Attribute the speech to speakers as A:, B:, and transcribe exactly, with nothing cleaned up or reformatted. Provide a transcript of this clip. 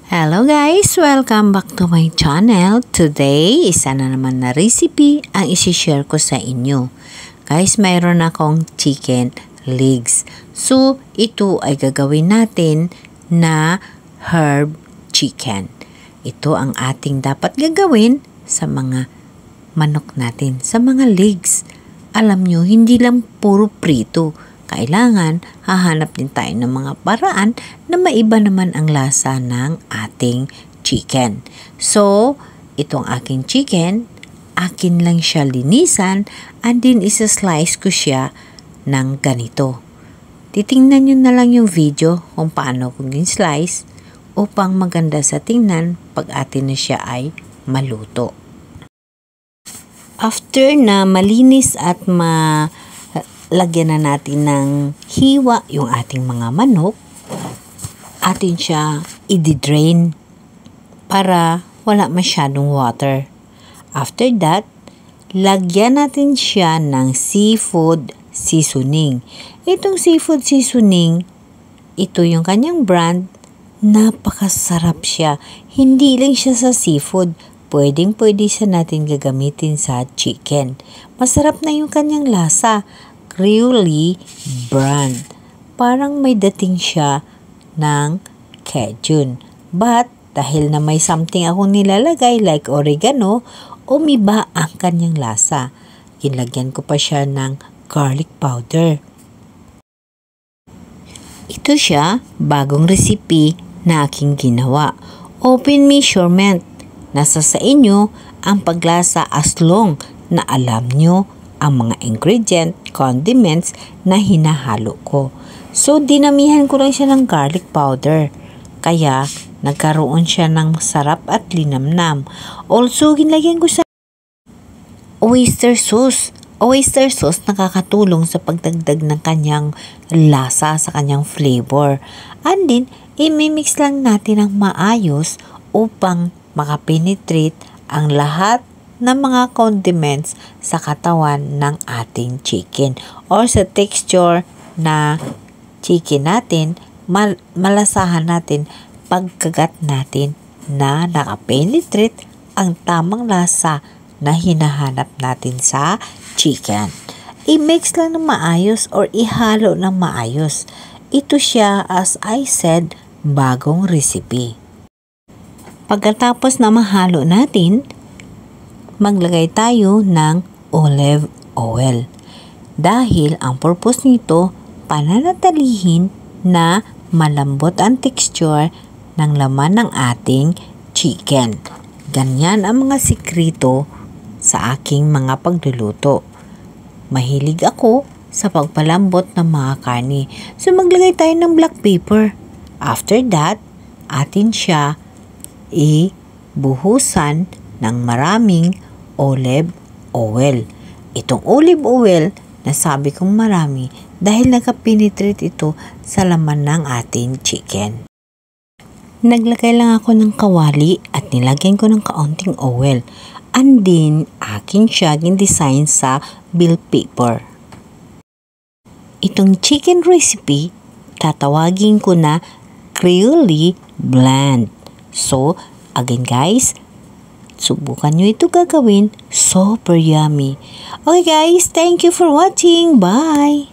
A: Hello guys! Welcome back to my channel. Today, isa na naman na recipe ang isi-share ko sa inyo. Guys, mayroon akong chicken legs. So, ito ay gagawin natin na herb chicken. Ito ang ating dapat gagawin sa mga manok natin, sa mga legs. Alam nyo, hindi lang puro prito. Kailangan hahanap din tayo ng mga paraan na maiba naman ang lasa ng ating chicken. So, itong aking chicken, akin lang siya linisan and then isa-slice ko siya ng ganito. Titingnan nyo na lang yung video kung paano ko slice upang maganda sa tingnan pag atin na siya ay maluto. After na malinis at ma lagyan na natin ng hiwa yung ating mga manok, atin siya i-drain para wala masyadong water. After that, lagyan natin siya ng seafood seasoning. Itong seafood seasoning, ito yung kanyang brand, napakasarap siya. Hindi lang siya sa seafood, pwedeng pwede siya natin gagamitin sa chicken. Masarap na yung kanyang lasa. Creole brand. Parang may dating siya ng Cajun. But, dahil na may something akong nilalagay like oregano, umiba ang kanyang lasa. Ginlagyan ko pa siya ng garlic powder. Ito siya, bagong recipe na aking ginawa. Open measurement. Nasa sa inyo ang paglasa as long na alam nyo ang mga ingredient, condiments na hinahalo ko. So, dinamihan ko lang siya ng garlic powder. Kaya, nagkaroon siya ng sarap at linamnam. Also, ginlagyan ko sa oyster sauce. Oyster sauce nakakatulong sa pagdagdag ng kanyang lasa, sa kanyang flavor. And then, imimix lang natin ng maayos upang makapenetrate ang lahat ng mga condiments sa katawan ng ating chicken or sa texture na chicken natin, mal malasahan natin pagkagat natin na nakapenetrate ang tamang lasa na hinahanap natin sa chicken. I-mix lang ng maayos or ihalo ng maayos. Ito siya, as I said, bagong recipe. Pagkatapos na mahalo natin, maglagay tayo ng olive oil. Dahil ang purpose nito, pananatilihin na malambot ang texture ng laman ng ating chicken. Ganyan ang mga sikrito sa aking mga pagluluto. Mahilig ako sa pagpalambot ng mga karne. So maglagay tayo ng black pepper. After that, atin siya ibuhusan ng maraming olive oil. Itong olive oil, nasabi kong marami dahil nakapenetrate ito sa laman ng ating chicken. Naglagay lang ako ng kawali at nilagyan ko ng kaunting oil. And then, akin siya gin-design sa bill paper. Itong chicken recipe, tatawagin ko na Creole blend. So, again guys, subukan nyo ito gagawin. Super yummy. Okay guys, thank you for watching. Bye!